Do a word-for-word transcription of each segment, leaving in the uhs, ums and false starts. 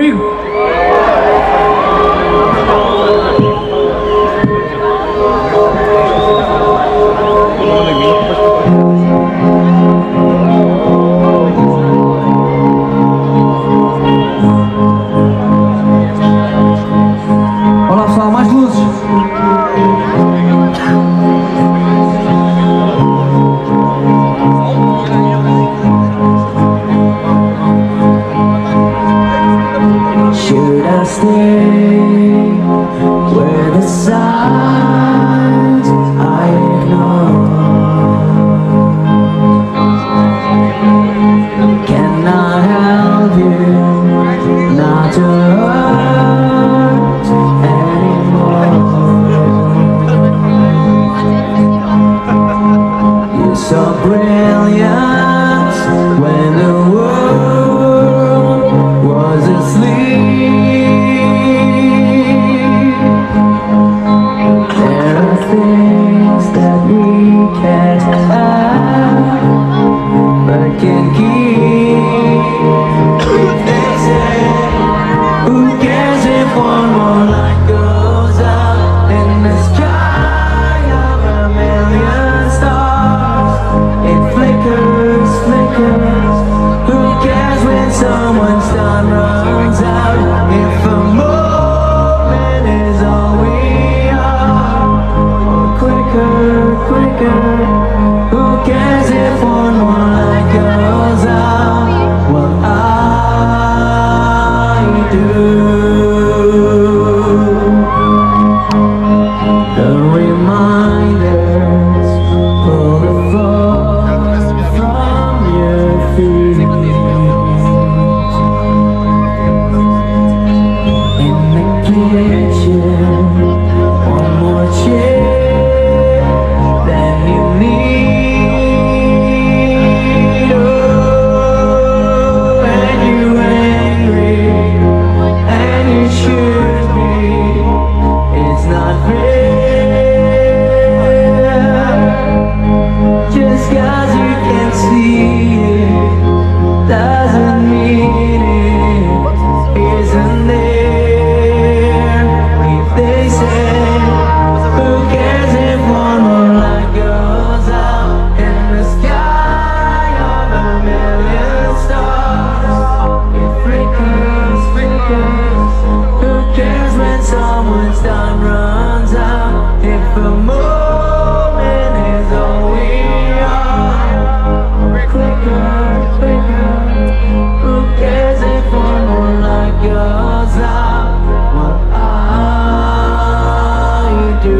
comigo? Olha só, mais luzes. Should I stay where the signs I ignore? Can I help you not to hurt anymore? You're so brilliant when the world was asleep. There are things that we can't have but can keep. They say, who cares if one more light goes out in the sky of a million stars? It flickers, flickers. Who cares when someone's time runs out? If a moment is all we are, or quicker, quicker. Who cares if one more light goes out? Well, I do. The reminders pull the fog from your feet. In the kitchen, one more chair than you need. Oh, and you're angry, and you should be. It's not fair. Just 'cause you can see it doesn't mean it isn't there. If they say, who cares if one more light goes out in the sky of a million stars? It flickers, flickers. Who cares when someone's time runs out? If a moment is all we are, quicker, quicker. Who cares if one more light goes out? What I do.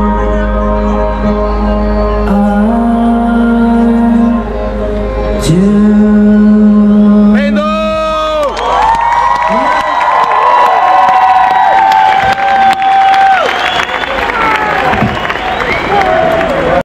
Do